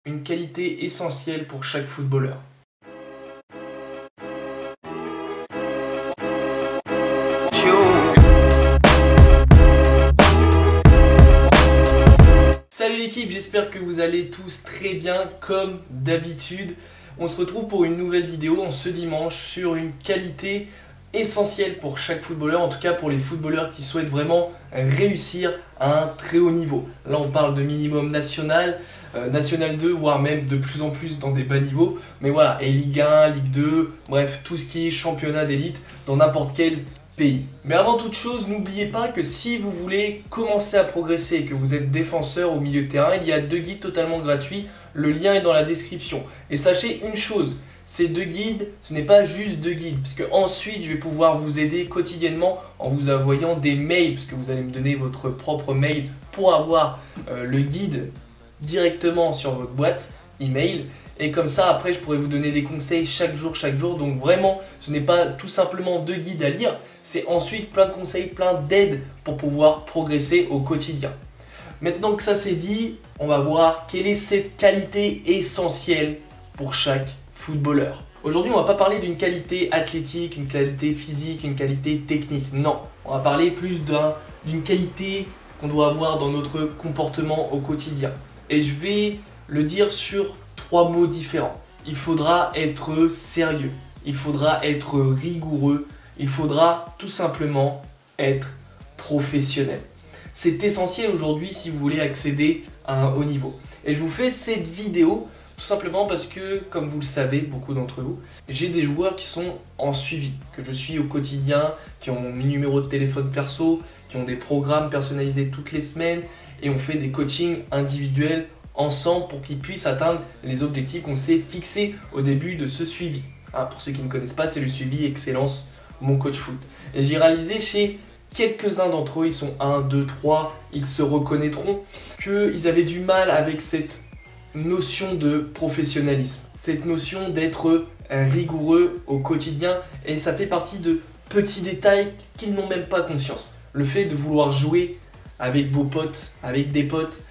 Une qualité essentielle pour chaque footballeur. Salut l'équipe, j'espère que vous allez tous très bien comme d'habitude. On se retrouve pour une nouvelle vidéo en ce dimanche sur une qualité essentielle pour chaque footballeur, en tout cas pour les footballeurs qui souhaitent vraiment réussir à un très haut niveau. Là on parle de minimum national, National 2, voire même de plus en plus dans des bas niveaux. Mais voilà, et Ligue 1, Ligue 2, bref, tout ce qui est championnat d'élite dans n'importe quel pays. Mais avant toute chose, n'oubliez pas que si vous voulez commencer à progresser et que vous êtes défenseur au milieu de terrain, il y a 2 guides totalement gratuits. Le lien est dans la description. Et sachez une chose, ces 2 guides, ce n'est pas juste 2 guides, puisque ensuite je vais pouvoir vous aider quotidiennement en vous envoyant des mails, puisque vous allez me donner votre propre mail pour avoir le guide directement sur votre boîte email. Et comme ça, après, je pourrai vous donner des conseils chaque jour. Donc vraiment, ce n'est pas tout simplement 2 guides à lire, c'est ensuite plein de conseils, plein d'aides pour pouvoir progresser au quotidien. Maintenant que ça c'est dit, on va voir quelle est cette qualité essentielle pour chaque footballeur. Aujourd'hui, on va pas parler d'une qualité athlétique, une qualité physique, une qualité technique. Non, on va parler plus d'une qualité qu'on doit avoir dans notre comportement au quotidien. Et je vais le dire sur 3 mots différents. Il faudra être sérieux, il faudra être rigoureux, il faudra tout simplement être professionnel. C'est essentiel aujourd'hui si vous voulez accéder à un haut niveau. Et je vous fais cette vidéo tout simplement parce que, comme vous le savez, beaucoup d'entre vous, j'ai des joueurs qui sont en suivi, que je suis au quotidien, qui ont mon numéro de téléphone perso, qui ont des programmes personnalisés toutes les semaines et on fait des coachings individuels ensemble pour qu'ils puissent atteindre les objectifs qu'on s'est fixés au début de ce suivi. Pour ceux qui ne connaissent pas, c'est le suivi Excellence Mon Coach Foot. Et j'ai réalisé chez quelques-uns d'entre eux, ils sont 1, 2, 3, ils se reconnaîtront, qu'ils avaient du mal avec cette notion de professionnalisme, cette notion d'être rigoureux au quotidien, et ça fait partie de petits détails qu'ils n'ont même pas conscience. Le fait de vouloir jouer avec vos potes, avec des potes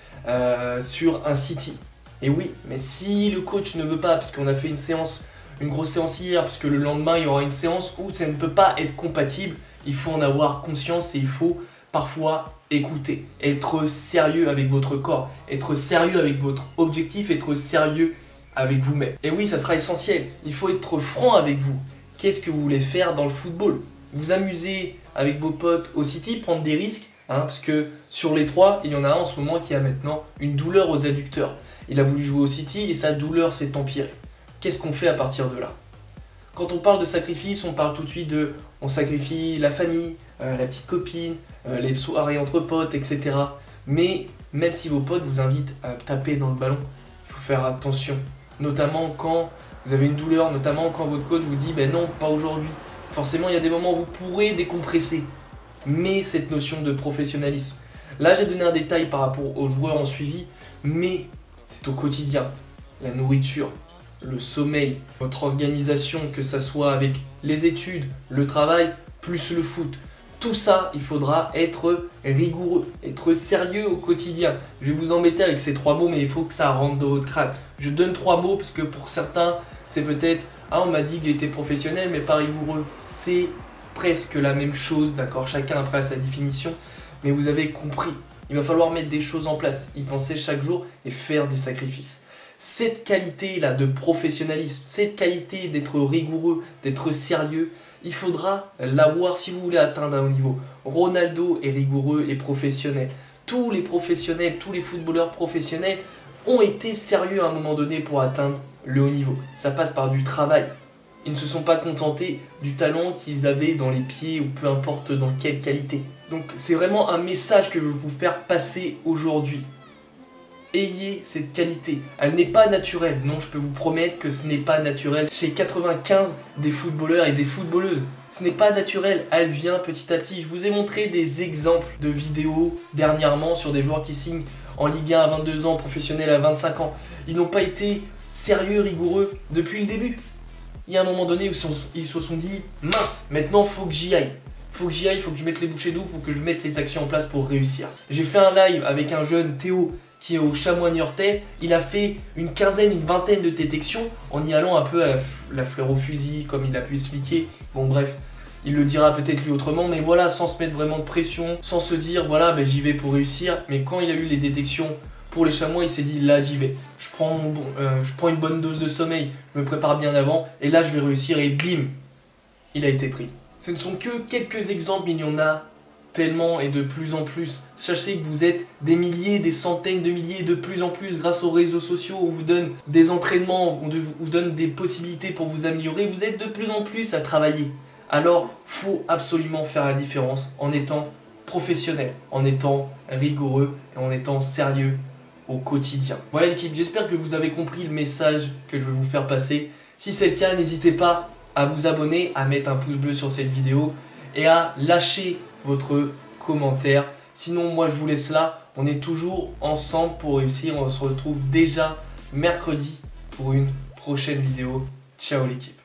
sur un City. Et oui, mais si le coach ne veut pas, parce qu'on a fait une grosse séance hier, parce que le lendemain il y aura une séance où ça ne peut pas être compatible, il faut en avoir conscience et il faut parfois écouter, être sérieux avec votre corps, être sérieux avec votre objectif, être sérieux avec vous-même. Et oui, ça sera essentiel, il faut être franc avec vous. Qu'est-ce que vous voulez faire dans le football? Vous amuser avec vos potes au City, prendre des risques, parce que sur les 3, il y en a un en ce moment qui a maintenant une douleur aux adducteurs. Il a voulu jouer au City et sa douleur s'est empirée. Qu'est-ce qu'on fait à partir de là? Quand on parle de sacrifice, on parle tout de suite de on sacrifie la famille, la petite copine, les soirées entre potes, etc. Mais même si vos potes vous invitent à taper dans le ballon, il faut faire attention. Notamment quand vous avez une douleur, notamment quand votre coach vous dit ben non, pas aujourd'hui. Forcément, il y a des moments où vous pourrez décompresser. Mais cette notion de professionnalisme. Là, j'ai donné un détail par rapport aux joueurs en suivi, mais c'est au quotidien. La nourriture, le sommeil, votre organisation, que ça soit avec les études, le travail, plus le foot. Tout ça, il faudra être rigoureux, être sérieux au quotidien. Je vais vous embêter avec ces 3 mots, mais il faut que ça rentre dans votre crâne. Je donne 3 mots parce que pour certains, c'est peut-être « Ah, on m'a dit que j'étais professionnel, mais pas rigoureux ». C'est presque la même chose, d'accord, chacun après a sa définition, mais vous avez compris, il va falloir mettre des choses en place, y penser chaque jour et faire des sacrifices. Cette qualité-là de professionnalisme, cette qualité d'être rigoureux, d'être sérieux, il faudra l'avoir si vous voulez atteindre un haut niveau. Ronaldo est rigoureux et professionnel. Tous les professionnels, tous les footballeurs professionnels ont été sérieux à un moment donné pour atteindre le haut niveau. Ça passe par du travail. Ils ne se sont pas contentés du talent qu'ils avaient dans les pieds ou peu importe dans quelle qualité. Donc c'est vraiment un message que je veux vous faire passer aujourd'hui. Ayez cette qualité. Elle n'est pas naturelle. Non, je peux vous promettre que ce n'est pas naturel. Chez 95 des footballeurs et des footballeuses, ce n'est pas naturel. Elle vient petit à petit. Je vous ai montré des exemples de vidéos dernièrement sur des joueurs qui signent en Ligue 1 à 22 ans, professionnels à 25 ans. Ils n'ont pas été sérieux, rigoureux depuis le début. Il y a un moment donné où ils se sont dit « Mince, maintenant faut que j'y aille. Faut que j'y aille, faut que je mette les bouchées doubles, faut que je mette les actions en place pour réussir. » J'ai fait un live avec un jeune Théo qui est au Chamois-Niortais, il a fait une quinzaine, une vingtaine de détections en y allant un peu à la fleur au fusil, comme il a pu expliquer. Bon bref, il le dira peut-être lui autrement, mais voilà, sans se mettre vraiment de pression, sans se dire voilà, ben, j'y vais pour réussir. Mais quand il a eu les détections pour les chamois, il s'est dit là j'y vais. Je prends une bonne dose de sommeil, je me prépare bien avant, et là je vais réussir, et bim, il a été pris. Ce ne sont que quelques exemples, il y en a tellement et de plus en plus. Sachez que vous êtes des milliers, des centaines de milliers, de plus en plus grâce aux réseaux sociaux. On vous donne des entraînements, on vous donne des possibilités pour vous améliorer. Vous êtes de plus en plus à travailler. Alors, faut absolument faire la différence en étant professionnel, en étant rigoureux et en étant sérieux au quotidien. Voilà l'équipe, j'espère que vous avez compris le message que je veux vous faire passer. Si c'est le cas, n'hésitez pas à vous abonner, à mettre un pouce bleu sur cette vidéo et à lâcher votre commentaire. Sinon, moi je vous laisse là. On est toujours ensemble pour réussir. On se retrouve déjà mercredi pour une prochaine vidéo. Ciao l'équipe.